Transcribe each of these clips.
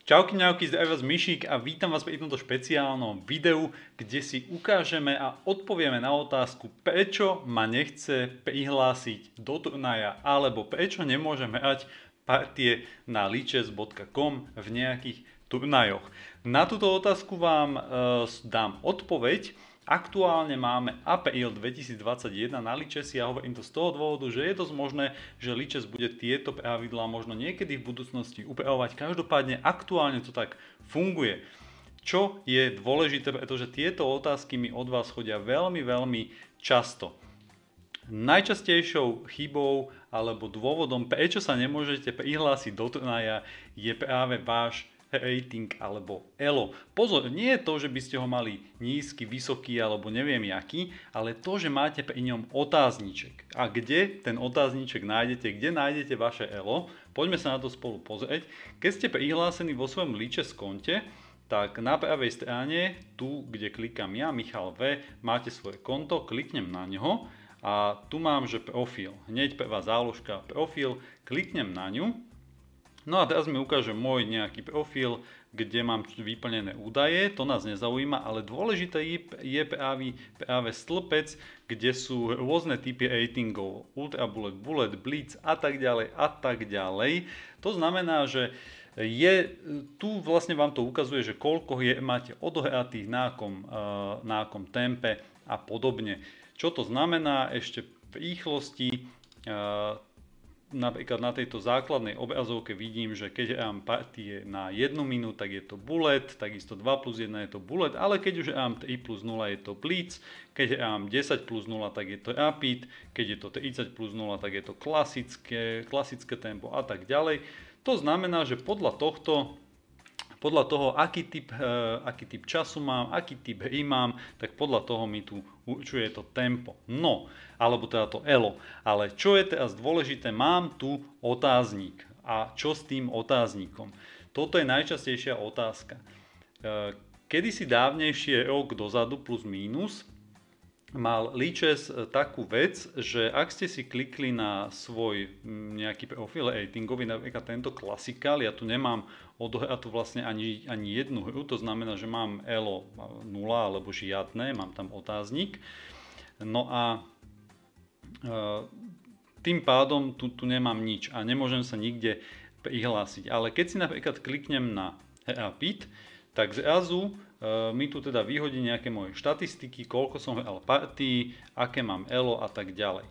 Čauky mňauky, zdraví vás Myšík a vítam vás pri tomto špeciálnom videu, kde si ukážeme a odpovieme na otázku, prečo ma nechce prihlásiť do turnaja alebo prečo nemôžem hrať partie na lichess.com v nejakých turnajoch. Na túto otázku vám dám odpoveď. Aktuálne máme Apríl 2021 na Lichess. Ja hovorím to z toho dôvodu, že je dosť možné, že Lichess bude tieto pravidlá možno niekedy v budúcnosti upravovať. Každopádne aktuálne to tak funguje. Čo je dôležité, pretože tieto otázky mi od vás chodia veľmi často. Najčastejšou chybou alebo dôvodom, prečo sa nemôžete prihlásiť do turnaja, je práve váš rating alebo ELO. Pozor, nie je to, že by ste ho mali nízky, vysoký alebo neviem jaký, ale to, že máte pri ňom otázniček. A kde ten otázniček nájdete, kde nájdete vaše ELO? Poďme sa na to spolu pozrieť. Keď ste prihlásení vo svojom Lichess konte, tak na pravej strane, tu kde klikám ja, Michal V, máte svoje konto, kliknem na ňo a tu mám, že profil. Hneď prvá záložka profil, kliknem na ňu. No a teraz mi ukáže môj nejaký profil, kde mám vyplnené údaje, to nás nezaujíma, ale dôležité je práve stĺpec, kde sú rôzne typy ratingov, Ultra Bullet, Bullet, Blitz a tak ďalej a tak ďalej. To znamená, že tu vlastne vám to ukazuje, že koľko máte odohratých, na akom tempe a podobne. Čo to znamená ešte v rýchlosti? Napríklad na tejto základnej obrazovke vidím, že keď hrám partie na 1 minútu, tak je to bullet, takisto 2+1 je to bullet, ale keď už hrám 3+0 je to blitz, keď hrám 10+0 tak je to rapid, keď je to 30+0 tak je to klasické tempo a tak ďalej. To znamená, že podľa toho, aký typ času mám, aký typ hry mám, tak podľa toho mi tu určuje to tempo. No, alebo teda to ELO. Ale čo je teraz dôležité, mám tu otáznik. A čo s tým otáznikom? Toto je najčastejšia otázka. Kedysi dávnejšie, rok dozadu plus mínus, mal Lichess takú vec, že ak ste si klikli na svoj nejaký profil ratingový, napríklad tento klasikál, ja tu nemám odohratú vlastne ani jednu hru, to znamená, že mám ELO 0 alebo žiadne, mám tam otáznik. No a tým pádom tu nemám nič a nemôžem sa nikde prihlásiť. Ale keď si napríklad kliknem na rapid, tak zrazu mi tu teda vyhodí nejaké moje štatistiky, koľko som hral partií, aké mám ELO a tak ďalej.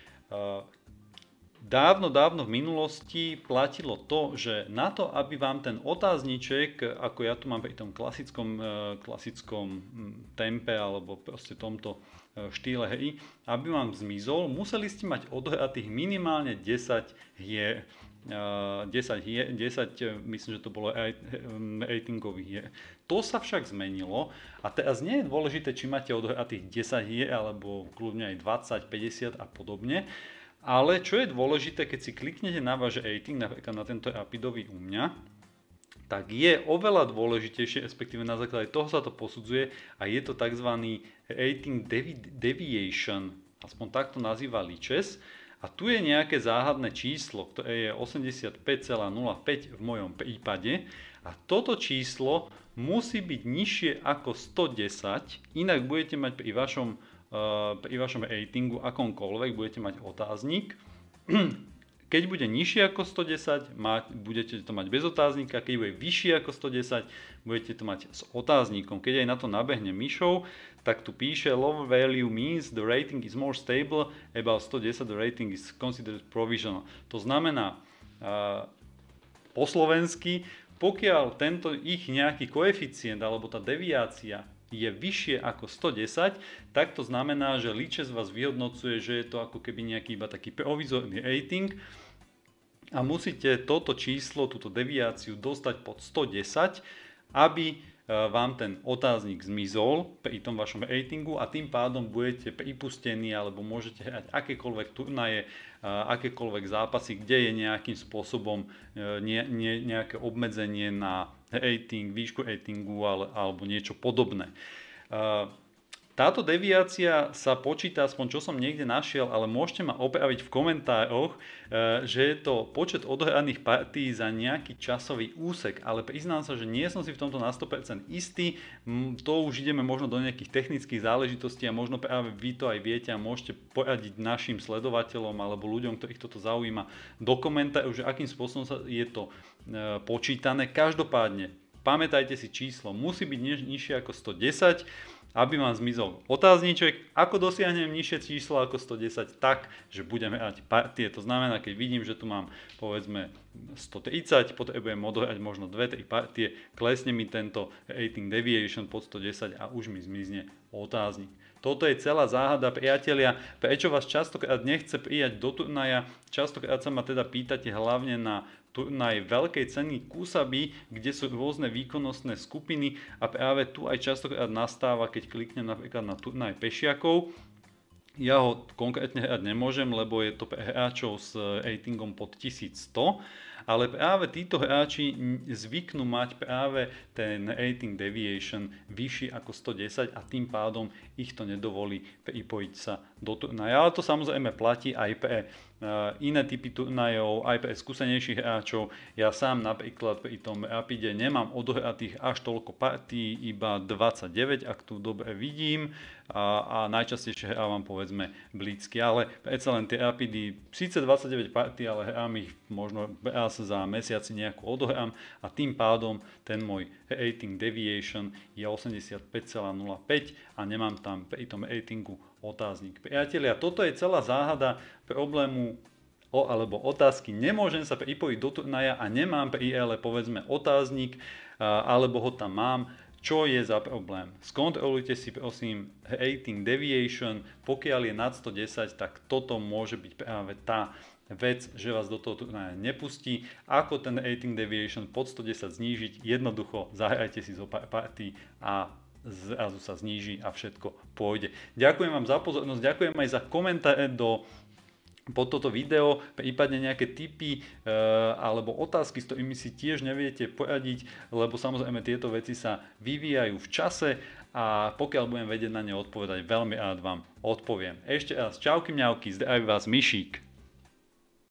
Dávno v minulosti platilo to, že na to, aby vám ten otázniček, ako ja tu mám pri tom klasickom tempe alebo proste tomto štýle hry, aby vám zmizol, museli ste mať odohratých minimálne 10 hier. 10, myslím, že to bolo ratingových hier. To sa však zmenilo a teraz nie je dôležité, či máte odohratých 10 hier alebo kľudne aj 20, 50 a podobne, ale čo je dôležité, keď si kliknete na váš rating, napríklad na tento rapidový u mňa, tak je oveľa dôležitejšie, respektíve na základe toho sa to posudzuje a je to tzv. Rating deviation, aspoň takto nazýva Lichess. A tu je nejaké záhadné číslo, ktoré je 85,05 v mojom prípade. A toto číslo musí byť nižšie ako 110, inak budete mať pri vašom ratingu akomkoľvek, budete mať otáznik. Keď bude nižšie ako 110, budete to mať bez otáznika, keď bude vyššie ako 110, budete to mať s otáznikom. Keď aj na to nabehne myšou, tak tu píše low value means the rating is more stable, about 110 the rating is considered provisional. To znamená po slovensky, pokiaľ tento ich nejaký koeficient alebo tá deviácia je vyššie ako 110, tak to znamená, že Lichess vás vyhodnocuje, že je to ako keby nejaký iba taký provizorný rating a musíte toto číslo, túto deviáciu dostať pod 110, aby vám ten otáznik zmizol pri tom vašom ratingu a tým pádom budete pripustení alebo môžete hrať akékoľvek turnaje, akékoľvek zápasy, kde je nejakým spôsobom nejaké obmedzenie na rating, výšku ratingu alebo niečo podobné. Táto deviácia sa počíta, aspoň čo som niekde našiel, ale môžete ma opraviť v komentároch, že je to počet odohraných partií za nejaký časový úsek, ale priznám sa, že nie som si v tomto na 100% istý, to už ideme možno do nejakých technických záležitostí a možno práve vy to aj viete a môžete poradiť našim sledovateľom alebo ľuďom, ktorých toto zaujíma, do komentárov, že akým spôsobom je to počítané. Každopádne, pamätajte si číslo, musí byť nižšie ako 110, aby vám zmizol otázniček. Ako dosiahnem nižšie číslo ako 110? Tak, že budeme hrať partie. To znamená, keď vidím, že tu mám povedzme 130, potrebujem odohrať možno 2-3 partie, klesne mi tento rating deviation pod 110 a už mi zmizne otáznik. Toto je celá záhada, priatelia, prečo vás častokrát nechce prijať do turnaja. Častokrát sa ma teda pýtate hlavne na turnaj veľkej ceny Kusaby, kde sú rôzne výkonnostné skupiny a práve tu aj častokrát nastáva, keď kliknem napríklad na turnaj pešiakov. Ja ho konkrétne hrať nemôžem, lebo je to pre hráčov s ratingom pod 1100, ale práve títo hráči zvyknú mať práve ten rating deviation vyšší ako 110 a tým pádom ich to nedovolí pripojiť sa do turnaja. Ale to samozrejme platí aj pre iné typy turnajov, aj pre skúsenejších hráčov. Ja sám napríklad pri tom Rapide nemám odohratých až toľko partií, iba 29, ak tu dobre vidím, a najčastejšie hrávam povedzme blitzky, ale predsa len tie Rapidy, síce 29 partií, ale hrám ich možno raz za mesiaci nejakú odohrám a tým pádom ten môj rating deviation je 85,05 a nemám tam pri tom ratingu otáznik. Priatelia, toto je celá záhada problému alebo otázky. Nemôžem sa pripojiť do turnaja a nemám pri ELE povedzme otáznik, alebo ho tam mám. Čo je za problém? Skontrolujte si prosím rating deviation, pokiaľ je nad 110, tak toto môže byť práve tá vec, že vás do toho turnaja nepustí. Ako ten rating deviation pod 110 znížiť? Jednoducho zahrajte si zo pár partí a zrazu sa zníži a všetko pôjde. Ďakujem vám za pozornosť, ďakujem aj za komentáre pod toto video, prípadne nejaké tipy alebo otázky, s ktorými si tiež neviete poradiť, lebo samozrejme tieto veci sa vyvíjajú v čase a pokiaľ budem vedieť na ne odpovedať, veľmi rád vám odpoviem. Ešte raz čauky mňauky, zdraví vás Mišík.